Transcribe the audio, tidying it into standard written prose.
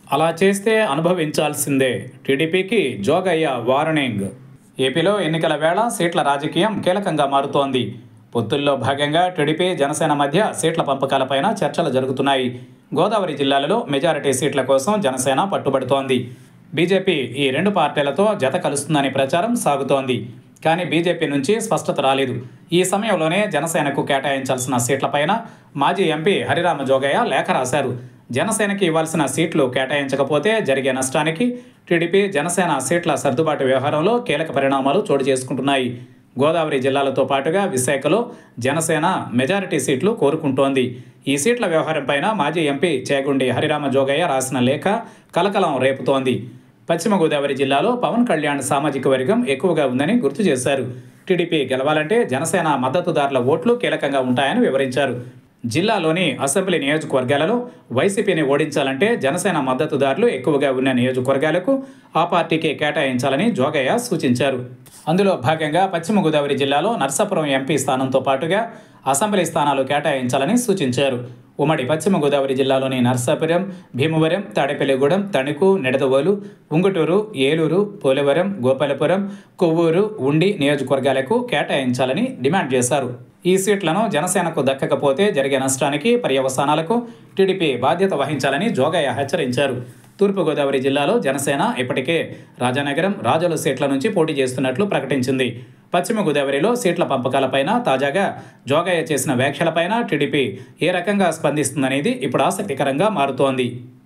అలా చేస్తే అనుభవించాల్సిందే. టీడీపీకి జోగయ్య వార్నింగ్. ఏపీలో ఎన్నికల వేళ సీట్ల రాజకీయం కీలకంగా మారుతోంది. పొత్తుల్లో భాగంగా టీడీపీ, జనసేన మధ్య సీట్ల పంపకాలపైన చర్చలు జరుగుతున్నాయి. గోదావరి జిల్లాలలో మెజారిటీ సీట్ల కోసం జనసేన పట్టుబడుతోంది. బీజేపీ ఈ రెండు పార్టీలతో జత కలుస్తుందని ప్రచారం సాగుతోంది. కానీ బీజేపీ నుంచి స్పష్టత రాలేదు. ఈ సమయంలోనే జనసేనకు కేటాయించాల్సిన సీట్లపైన మాజీ ఎంపీ హరిరామ జోగయ్య లేఖ రాశారు. జనసేనకి ఇవ్వాల్సిన సీట్లు కేటాయించకపోతే జరిగే నష్టానికి టీడీపీ, జనసేన సీట్ల సర్దుబాటు వ్యవహారంలో కీలక పరిణామాలు చోటు చేసుకుంటున్నాయి. గోదావరి జిల్లాలతో పాటుగా విశాఖలో జనసేన మెజారిటీ సీట్లు కోరుకుంటోంది. ఈ సీట్ల వ్యవహారంపైన మాజీ ఎంపీ చేగుండి హరిరామ జోగయ్య రాసిన లేఖ కలకలం రేపుతోంది. పశ్చిమ గోదావరి జిల్లాలో పవన్ కళ్యాణ్ సామాజిక వర్గం ఎక్కువగా ఉందని గుర్తు చేశారు. టీడీపీ గెలవాలంటే జనసేన మద్దతుదారుల ఓట్లు కీలకంగా ఉంటాయని వివరించారు. జిల్లాలోని అసెంబ్లీ నియోజకవర్గాలలో వైసీపీని ఓడించాలంటే జనసేన మద్దతుదారులు ఎక్కువగా ఉన్న నియోజకవర్గాలకు ఆ పార్టీకి కేటాయించాలని జోగయ్య సూచించారు. అందులో భాగంగా పశ్చిమ గోదావరి జిల్లాలో నర్సాపురం ఎంపీ స్థానంతో పాటుగా అసెంబ్లీ స్థానాలు కేటాయించాలని సూచించారు. ఉమ్మడి పశ్చిమ గోదావరి జిల్లాలోని నర్సాపురం, భీమవరం, తాడేపల్లిగూడెం, తణుకు, నిడదవోలు, ఉంగుటూరు, ఏలూరు, పోలవరం, గోపాలపురం, కొవ్వూరు, ఉండి నియోజకవర్గాలకు కేటాయించాలని డిమాండ్ చేశారు. ఈ సీట్లను జనసేనకు దక్కకపోతే జరిగే నష్టానికి, పర్యవసానాలకు టీడీపీ బాధ్యత వహించాలని జోగయ్య హెచ్చరించారు. తూర్పుగోదావరి జిల్లాలో జనసేన ఇప్పటికే రాజానగరం, రాజోలు సీట్ల నుంచి పోటీ చేస్తున్నట్లు ప్రకటించింది. పశ్చిమ గోదావరిలో సీట్ల పంపకాలపైన తాజాగా జోగయ్య చేసిన వ్యాఖ్యలపైన టీడీపీ ఏ రకంగా స్పందిస్తుందనేది ఇప్పుడు ఆసక్తికరంగా మారుతోంది.